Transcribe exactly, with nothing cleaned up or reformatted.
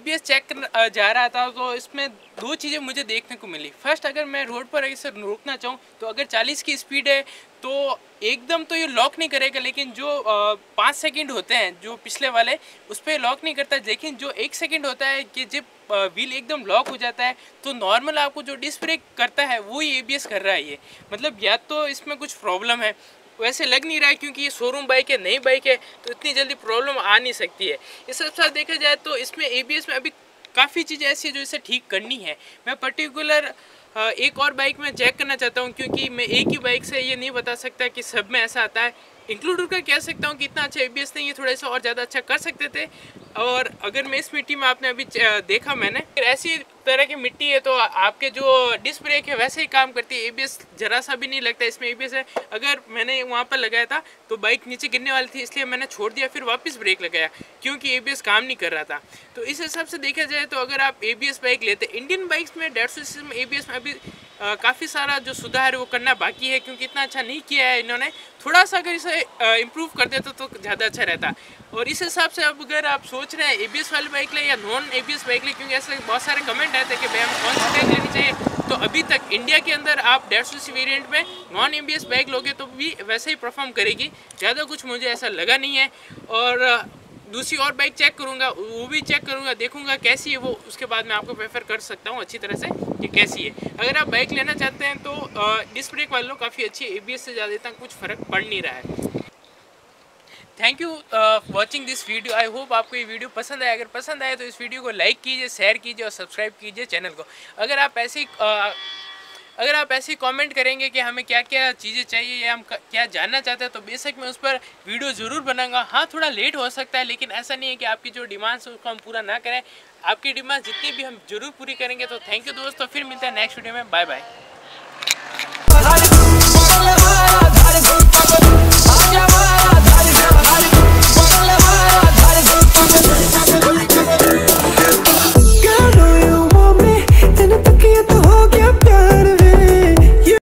ABS check कर जा रहा था तो इसमें दो चीज़ें मुझे देखने को मिली। फर्स्ट, अगर मैं रोड पर इसे रोकना चाहूँ तो अगर चालीस की स्पीड है तो एकदम तो ये लॉक नहीं करेगा, लेकिन जो पाँच सेकंड होते हैं जो पिछले वाले उस पर लॉक नहीं करता। लेकिन जो एक सेकंड होता है कि जब व्हील एकदम लॉक हो जाता है तो नॉर्मल आपको जो डिस्क ब्रेक करता है वो ही एबीएस कर रहा है। ये मतलब या तो इसमें कुछ प्रॉब्लम है, वैसे लग नहीं रहा है क्योंकि ये शोरूम बाइक है, नई बाइक है, तो इतनी जल्दी प्रॉब्लम आ नहीं सकती है। इस सब साथ देखा जाए तो इसमें एबीएस में अभी काफ़ी चीज़ें ऐसी है जो इसे ठीक करनी है। मैं पर्टिकुलर एक और बाइक में चेक करना चाहता हूँ क्योंकि मैं एक ही बाइक से ये नहीं बता सकता कि सब में ऐसा आता है। इंक्लूड कर कह सकता हूँ कि इतना अच्छा एबीएस नहीं, ये थोड़ा सा और ज़्यादा अच्छा कर सकते थे। और अगर मैं इस मिट्टी में आपने अभी देखा मैंने ऐसी तरह की मिट्टी है तो आपके जो डिस्क ब्रेक है वैसे ही काम करती है, एबीएस जरा सा भी नहीं लगता इसमें एबीएस है। अगर मैंने वहाँ पर लगाया था तो बाइक नीचे गिरने वाली थी, इसलिए मैंने छोड़ दिया, फिर वापस ब्रेक लगाया क्योंकि एबीएस काम नहीं कर रहा था। तो इस हिसाब से देखा जाए तो अगर आप एबीएस बाइक लेते, इंडियन बाइक्स में डेढ़ सौ सीसी में एबीएस में अभी काफ़ी सारा जो सुधार है वो करना बाकी है क्योंकि इतना अच्छा नहीं किया है इन्होंने। थोड़ा सा अगर इसे इम्प्रूव कर देता तो ज़्यादा अच्छा रहता। और इस हिसाब से अब अगर आप सोच रहे हैं एबीएस वाली बाइक ले या नॉन एबीएस बाइक ले, क्योंकि ऐसे बहुत सारे कमेंट आते हैं कि भाई हमें कौन सी बाइक लेनी चाहिए, तो अभी तक इंडिया के अंदर आप डेढ़ सौ सी वेरियंट में नॉन एबीएस बाइक लोगे तो भी वैसे ही परफॉर्म करेगी, ज़्यादा कुछ मुझे ऐसा लगा नहीं है। और दूसरी और बाइक चेक करूँगा, वो भी चेक करूँगा, देखूँगा कैसी है वो, उसके बाद मैं आपको प्रेफर कर सकता हूँ अच्छी तरह से कि कैसी है। अगर आप बाइक लेना चाहते हैं तो डिस्क ब्रेक वाले लोग काफ़ी अच्छी, एबीएस से ज़्यादा इतना कुछ फ़र्क पड़ नहीं रहा है। Thank you watching this video. I hope आपको ये वीडियो पसंद आए। अगर पसंद आए तो इस वीडियो को लाइक कीजिए, शेयर कीजिए और सब्सक्राइब कीजिए चैनल को। अगर आप ऐसे ही uh, अगर आप ऐसे कमेंट करेंगे कि हमें क्या क्या चीज़ें चाहिए या हम क्या जानना चाहते हैं तो बेशक मैं उस पर वीडियो ज़रूर बनाऊंगा। हाँ, थोड़ा लेट हो सकता है, लेकिन ऐसा नहीं है कि आपकी जो डिमांड्स है उसको हम पूरा ना करें। आपकी डिमांड जितनी भी हम जरूर पूरी करेंगे। तो थैंक यू दोस्तों, फिर मिलते हैं नेक्स्ट वीडियो में। Bye bye.